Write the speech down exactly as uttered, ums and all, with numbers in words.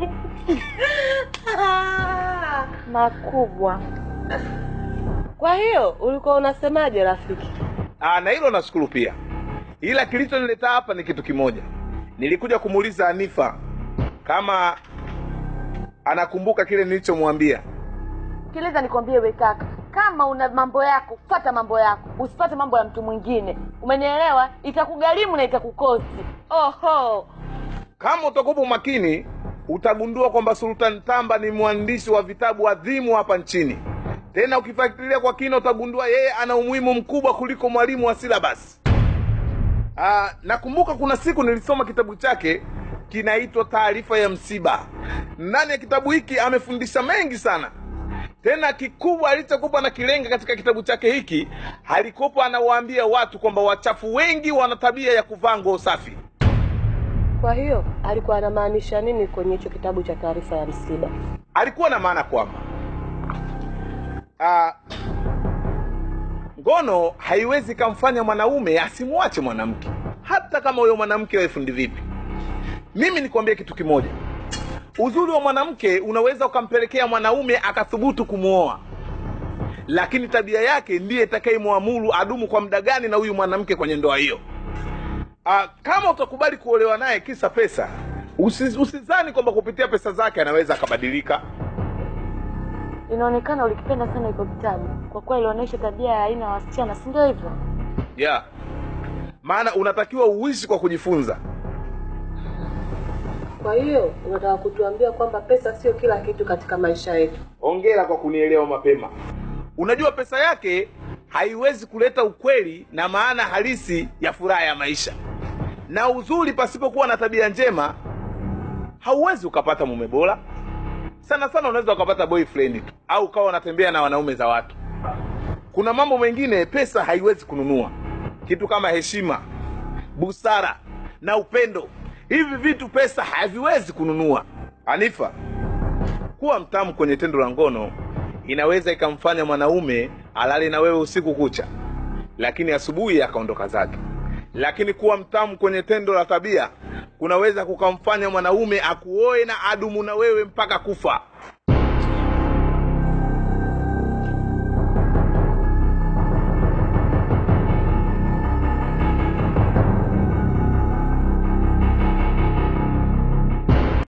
Makubwa. Kwa hiyo ulikuwa unasemaje rafiki? Ah, na hilo nashukuru pia. Ila kilichonileta hapa ni kitu kimoja. Nilikuja kumuuliza Hanifa kama anakumbuka kile nilichomwambia. Sikiliza nikwambie we kaka, kama una mambo yako, fuata mambo yako. Usipate mambo ya mtu mwingine. Umenielewa? Itakugharimu na itakukosi. Oho. Kama utakuwa makini, utagundua kwamba Sultan Tamba ni mwandishi wa vitabu adhimu hapa nchini. Tena ukifuatilia kwa kina utagundua yeye ana umuhimu mkubwa kuliko mwalimu wa syllabus. Ah, nakumbuka kuna siku nilisoma kitabu chake kinaitwa Taarifa ya Msiba. Ndani ya kitabu hiki amefundisha mengi sana. Tena kikubwa alichokupa na kilenga katika kitabu chake hiki, alikopa anawaambia watu kwamba wachafu wengi wana tabia ya kuvaa nguo safi. Kwa hiyo alikuwa anamaanisha nini kwenye hicho kitabu cha Taarifa ya Msiba? Alikuwa na maana kwamba ah ngono haiwezi kumfanya mwanaume asimwache mwanamke, hata kama huyo mwanamke awe fundi vipi. Mimi nikwambie kitu kimoja. Uzuri wa mwanamke unaweza ukampelekea mwanaume akathubutu kumuoa, lakini tabia yake ndiye itakayemwamuru adumu kwa muda gani na huyu mwanamke kwenye ndoa hiyo. Ah, kama utakubali kuolewa naye kisa pesa, usizani kwamba kupitia pesa zake anaweza akabadilika. Inaonekana ulikipenda sana iko kitabu. Kwa kuwa ilionyesha tabia ya aina ya wasichana, si ndio hivyo? Yeah. Maana unatakiwa uishi kwa kujifunza. Kwa hiyo unataka kutuambia kwamba pesa sio kila kitu katika maisha yetu. Hongera kwa kunielewa mapema. Unajua pesa yake haiwezi kuleta ukweli na maana halisi ya furaha ya maisha. Na uzuri pasipokuwa na tabia njema hauwezi ukapata mume bora. Sana sana unaweza ukapata boyfriend tu, au kawa unatembea na wanaume za watu. Kuna mambo mengine pesa haiwezi kununua. Kitu kama heshima, busara na upendo. Hivi vitu pesa haviwezi kununua. Hanifa, kuwa mtamu kwenye tendo la ngono inaweza ikamfanya mwanaume alale na wewe usiku kucha, lakini asubuhi akaondoka zake. Lakini kuwa mtamu kwenye tendo la tabia kunaweza kukamfanya mwanaume akuoe na adumu na wewe mpaka kufa.